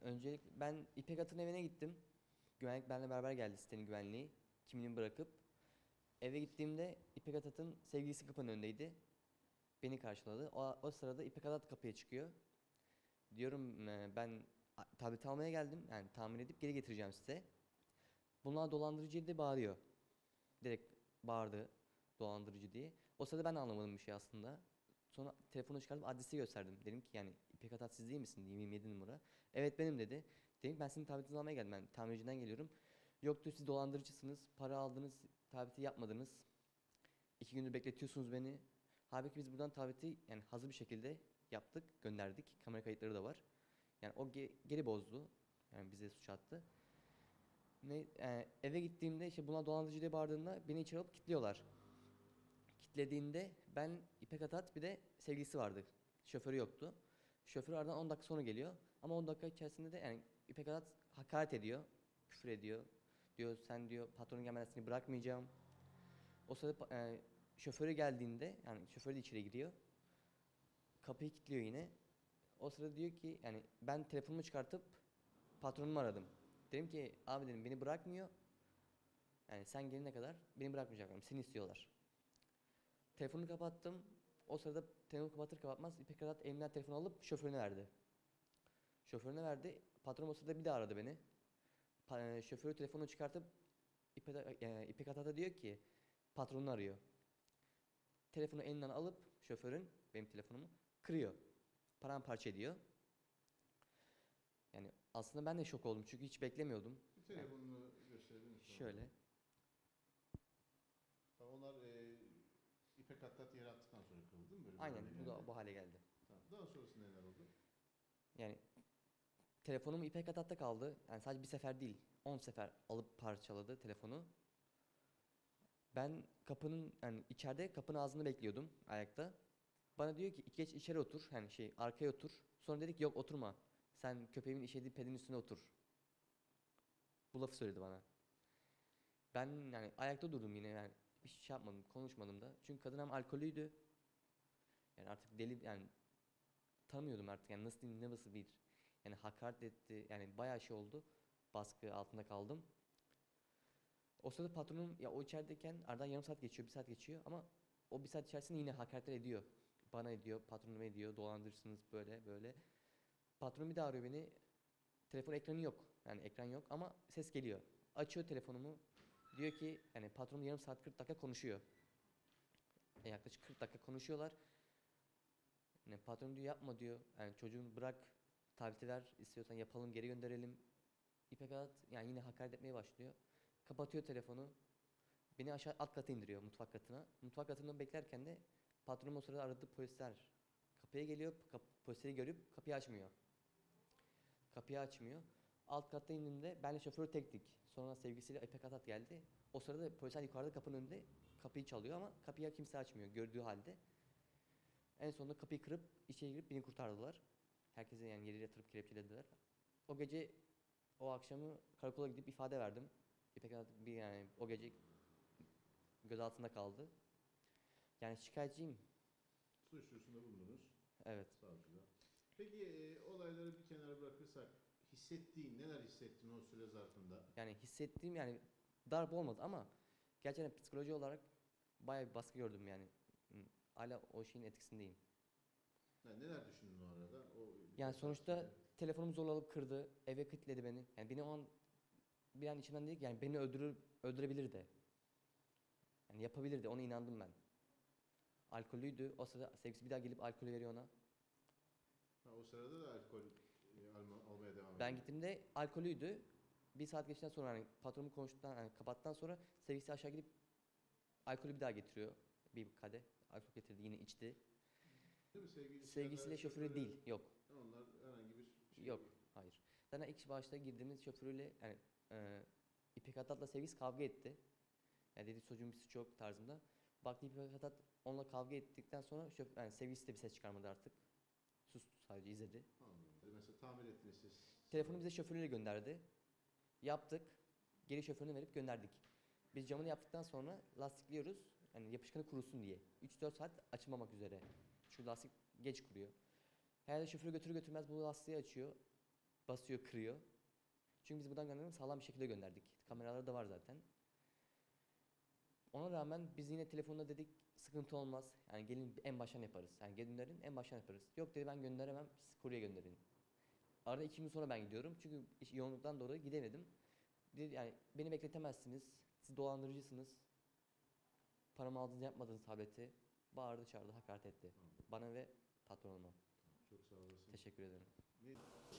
Öncelikle ben İpek At'ın evine gittim. Güvenlik benimle beraber geldi, sitenin güvenliği. Kimliğimi bırakıp. Eve gittiğimde İpek At'ın sevgilisi kapının önündeydi. Beni karşıladı. O sırada İpek At kapıya çıkıyor. Diyorum ben tableti almaya geldim. Yani tamir edip geri getireceğim size. Bunlar dolandırıcı diye bağırıyor. Direkt bağırdı dolandırıcı diye. O sırada ben de anlamadım bir şey aslında. Sonra telefonu çıkartıp adresi gösterdim. Dedim ki yani İpek Atat siz değil misin? 27 numara. Evet benim dedi. Dedim ben sizin tabletinizi almaya geldim. Ben tamirciden geliyorum. Yok diyor siz dolandırıcısınız. Para aldınız. Tableti yapmadınız. 2 gündür bekletiyorsunuz beni. Halbuki biz buradan tableti yani hazır bir şekilde yaptık. Gönderdik. Kamera kayıtları da var. Yani o geri bozdu. Yani bize suç attı. Eve gittiğimde işte buna dolandırıcı diye bağırdığında beni içeri alıp kilitliyorlar. Kilitlediğinde ben İpek Atat bir de sevgilisi vardı. Şoförü yoktu. Şoför aradan 10 dakika sonra geliyor. Ama 10 dakika içerisinde de yani İpek Atat hakaret ediyor. Küfür ediyor. Diyor sen diyor patronun gelmeden seni bırakmayacağım. O sırada şoförü geldiğinde yani şoför de içeri giriyor. Kapıyı kilitliyor yine. O sırada diyor ki yani ben telefonumu çıkartıp patronumu aradım. Dedim ki abi dedim beni bırakmıyor. Yani sen gelene kadar beni bırakmayacaklar. Seni istiyorlar. Telefonu kapattım. O sırada telefonu kapatır kapatmaz İpek Atat elimden telefonu alıp şoförüne verdi. Şoförüne verdi. Patron o sırada bir daha aradı beni. Şoförü telefonu çıkartıp İpek Atat'a diyor ki patronunu arıyor. Telefonu elinden alıp şoförün benim telefonumu kırıyor. Paramparça ediyor. Yani aslında ben de şok oldum çünkü hiç beklemiyordum. Bir Yani telefonunu gösterebilir misin orada? şöyle. Tamam, onlar İpek Hattat yere attıktan sonra kırıldı değil mi? Böyle bir Aynen hale bu geldi. da bu hale geldi. Tamam. Daha sonrasında neler oldu? Yani telefonum İpek Atat'ta kaldı. Yani sadece bir sefer değil, 10 sefer alıp parçaladı telefonu. Ben kapının yani içeride kapının ağzında bekliyordum ayakta. Bana diyor ki geç içeri otur. Yani arkaya otur. Sonra dedik yok oturma. Sen köpeğimin işediği pedin üstüne otur. Bu lafı söyledi bana. Ben yani ayakta durdum yine yani bir şey yapmadım, konuşmadım da. Çünkü kadın hem alkolüydü. Yani artık deli yani tanımıyordum artık yani nasıl diyeyim ne nasıl bir yani hakaret etti yani bayağı şey oldu. Baskı altında kaldım. O sırada patronum ya o içerideyken aradan yarım saat geçiyor, bir saat geçiyor ama o bir saat içerisinde yine hakaretler ediyor. Bana ediyor, patronuma ediyor, dolandırırsınız böyle böyle. Patron bir daha arıyor beni. Telefon ekranı yok. Yani ekran yok ama ses geliyor. Açıyor telefonumu. Diyor ki yani patronum yarım saat 40 dakika konuşuyor. Yaklaşık 40 dakika konuşuyorlar. Yani patron diyor yapma diyor. Yani çocuğun bırak tableti ver istiyorsan yapalım geri gönderelim. İpek Adat yani yine hakaret etmeye başlıyor. Kapatıyor telefonu. Beni aşağı alt kata indiriyor mutfak katına. Mutfak katında beklerken de patronum o sırada aradığı polisler kapıya geliyor. Polisleri görüp kapıyı açmıyor. Kapıyı açmıyor. Alt katta indiğimde benle şoförü tektik. Sonra sevgilisiyle İpek Atat geldi. O sırada polisler yukarıda kapının önünde kapıyı çalıyor ama kapıyı kimse açmıyor gördüğü halde. En sonunda kapıyı kırıp içeri girip beni kurtardılar. Herkese yani yere yatırıp kelepçelediler. O gece o akşamı karakola gidip ifade verdim. İpek Atat bir yani o gece gözaltında kaldı. Yani şikayetçiyim. Suç duyurusunda bulundunuz Evet. savcılığa. Peki olayları bir kenara bırakırsak neler hissettin o süre zarfında? Yani hissettiğim yani darp olmadı ama gerçekten psikoloji olarak bayağı bir baskı gördüm yani. Hala o şeyin etkisindeyim. Yani neler düşündün o arada? O Yani birkaç saat sonuçta süre. telefonumu zorla alıp kırdı, eve kilitledi beni. Yani beni o an bir an içimden dedi ki yani beni öldürebilirdi. Yani yapabilirdi, ona inandım ben. Alkollüydü, o sırada sevgilisi bir daha gelip alkolü veriyor ona. Ha, o sırada da alkol almaya devam Ben ediyor. gittiğimde alkolüydü. Bir saat geçtikten sonra hani patronumu konuştuktan, hani kapattıktan sonra sevgilisi aşağı gidip alkolü bir daha getiriyor. Bir kadeh alkol getirdi, yine içti. Değil mi? Sevgilisi ya da Sevgilisiyle şoförü şoförü, değil, yok. onlar herhangi bir şey. Yok, hayır. Zaten ilk başta girdiğimiz şoförüyle yani İpek Atat'la sevgilisi kavga etti. Yani dedi çocuğun bir suçu yok tarzında. Baktı İpek Atat onunla kavga ettikten sonra yani sevgilisi de bir ses çıkarmadı artık. Sustu sadece izledi. Anladım. Mesela tamir ettiniz siz Telefonu sanırım. bize şoförüyle gönderdi. Yaptık. Geri şoförüne verip gönderdik. Biz camını yaptıktan sonra lastikliyoruz. Yani yapışkanı kurusun diye. 3-4 saat açılmamak üzere. Çünkü lastik geç kuruyor. Herhalde şoförü götürür götürmez bu lastiği açıyor. basıyor, kırıyor. Çünkü biz buradan gönderimi sağlam bir şekilde gönderdik. Kameraları da var zaten. Ona rağmen biz yine telefonda dedik sıkıntı olmaz. Yani gelin en baştan yaparız. Yani gönderin en baştan yaparız. Yok dedi ben gönderemem. Siz kurye gönderin. Arada 2 gün sonra ben gidiyorum. Çünkü yoğunluktan dolayı gidemedim. Dedi yani beni bekletemezsiniz. Siz dolandırıcısınız. Paramı aldınız yapmadınız tableti. Bağırdı çağırdı hakaret etti. Bana ve patronuma. Çok sağ olasın. Teşekkür ederim. Ne-